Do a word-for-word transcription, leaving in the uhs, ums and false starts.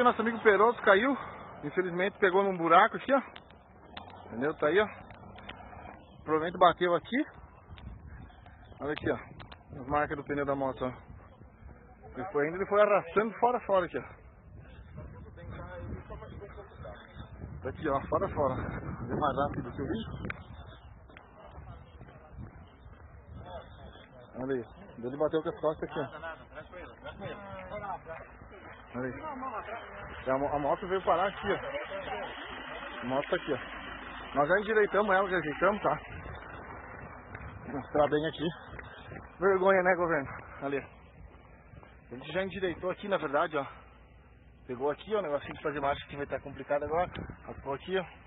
aqui, nosso amigo Peroto caiu. Infelizmente pegou num buraco aqui, ó. Entendeu? Tá aí, ó. Provavelmente bateu aqui. Olha aqui, ó. As marcas do pneu da moto, ó. Ele foi ainda, ele foi arrastando fora fora aqui, ó. Tá aqui, ó, fora fora. Vem mais rápido que eu vi. Olha aí. Ele bateu com as costas aqui, ó. Olha aí. A, a moto veio parar aqui, ó. A moto tá aqui, ó. Nós já endireitamos ela, já ajeitamos, tá? Vou mostrar bem aqui. Vergonha, né, governo? Ali. A gente já endireitou aqui, na verdade, ó. Pegou aqui, ó, o negocinho de fazer marcha que vai estar complicado agora. Raspou aqui, ó.